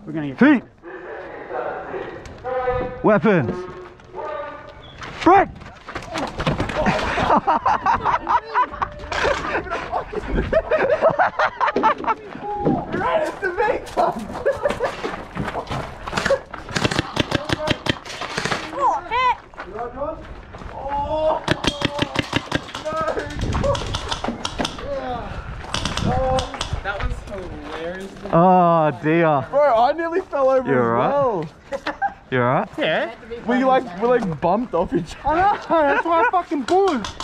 We're gonna get Feet. Weapons. Break. Right, it's the big one. Oh, hit! Oh, no. That was hilarious. Oh dear. Bro, I nearly fell over You as alright? well. You alright? Yeah. We like bumped off each other. I know, that's why I fucking pulled.